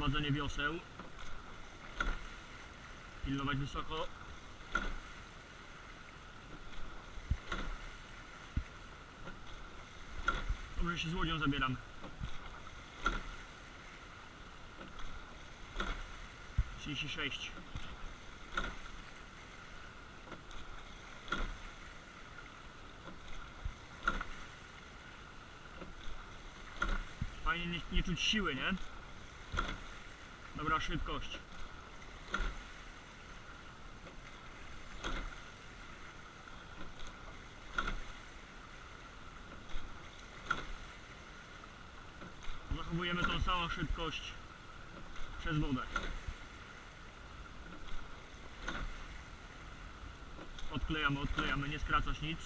Gromadzenie wioseł. Pilnować wysoko. Dobrze się z łodzią zabieram. 36. Fajnie nie czuć siły, nie? Dobra szybkość. Zachowujemy tą samą szybkość przez wodę. Odklejamy, nie skracać nic.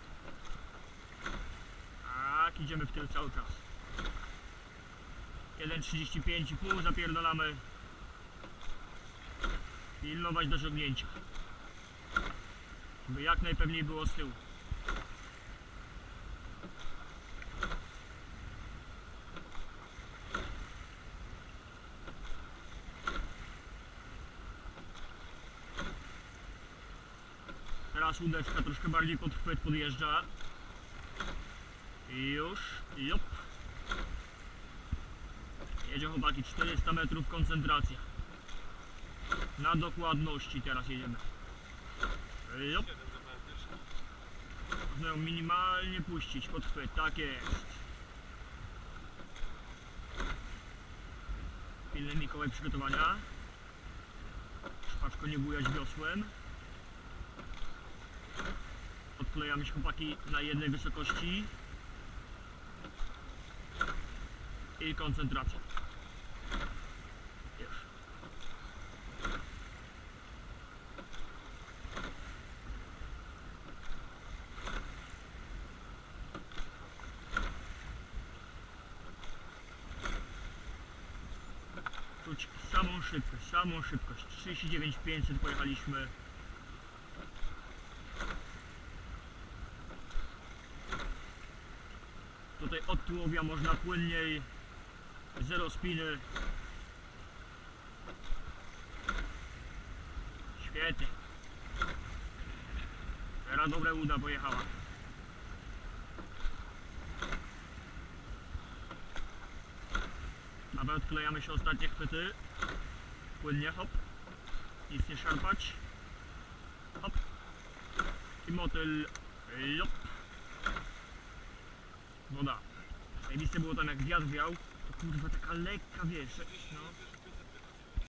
Tak, idziemy w tył cały czas. 1,35,5 zapierdalamy. Pilnować do żegnięcia, by jak najpewniej było z tyłu. Teraz łódeczka troszkę bardziej pod chwyt podjeżdża. I już, jop. Jedzie chłopaki, 400 metrów koncentracja. Na dokładności teraz jedziemy. Jop. Można ją minimalnie puścić pod chwyt, tak jest. Pilny Mikołaj przygotowania. Szpaczko nie bujać wiosłem. Odklejamy się chłopaki na jednej wysokości. I koncentracja. Już. Czuć samą szybkość. 39,500 pojechaliśmy. Tutaj od tułowia można płynniej. Zero spiny. Świetnie. Teraz dobra łuda pojechała. Nawet odklejamy się ostatnie chwyty. Płynnie, hop. Nic nie szarpać. Hop. I motyl. Jop. Woda. Najbliższe było tam jak wiatr wiał. To kurwa taka lekka, wiesz, no.